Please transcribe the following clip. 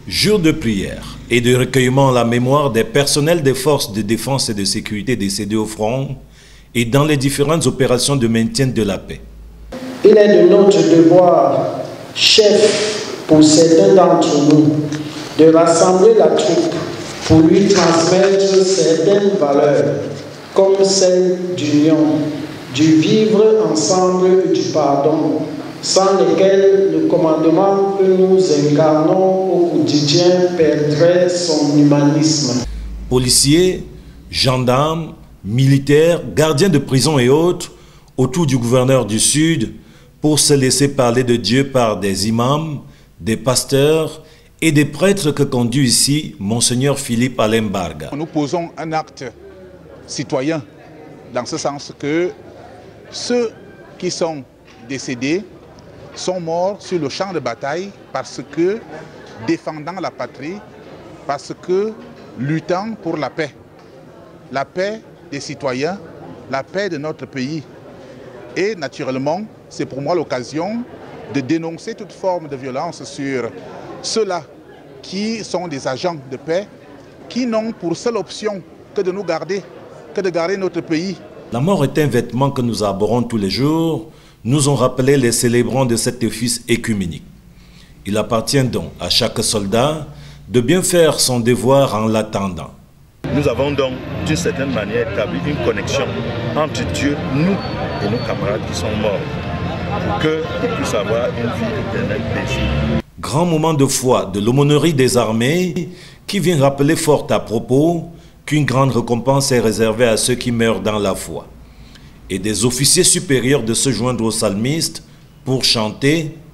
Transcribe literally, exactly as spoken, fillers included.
Jour de prière et de recueillement à la mémoire des personnels des forces de défense et de sécurité décédés au front et dans les différentes opérations de maintien de la paix. Il est de notre devoir, chef pour certains d'entre nous, de rassembler la troupe pour lui transmettre certaines valeurs, comme celle d'union, du vivre ensemble et du pardon, sans lesquels le commandement que nous incarnons au quotidien perdrait son humanisme. Policiers, gendarmes, militaires, gardiens de prison et autres, autour du gouverneur du Sud, pour se laisser parler de Dieu par des imams, des pasteurs et des prêtres que conduit ici Monseigneur Philippe Alain Barga. Nous posons un acte citoyen, dans ce sens que ceux qui sont décédés sont morts sur le champ de bataille parce que défendant la patrie, parce que luttant pour la paix. La paix des citoyens, la paix de notre pays. Et naturellement, c'est pour moi l'occasion de dénoncer toute forme de violence sur ceux-là qui sont des agents de paix, qui n'ont pour seule option que de nous garder, que de garder notre pays. La mort est un vêtement que nous arborons tous les jours, nous ont rappelé les célébrants de cet office écuménique. Il appartient donc à chaque soldat de bien faire son devoir en l'attendant. Nous avons donc d'une certaine manière établi une connexion entre Dieu, nous et nos camarades qui sont morts, pour qu'ils puissent avoir une vie éternelle paisible. Grand moment de foi de l'aumônerie des armées qui vient rappeler fort à propos qu'une grande récompense est réservée à ceux qui meurent dans la foi. Et des officiers supérieurs de se joindre aux psalmistes pour chanter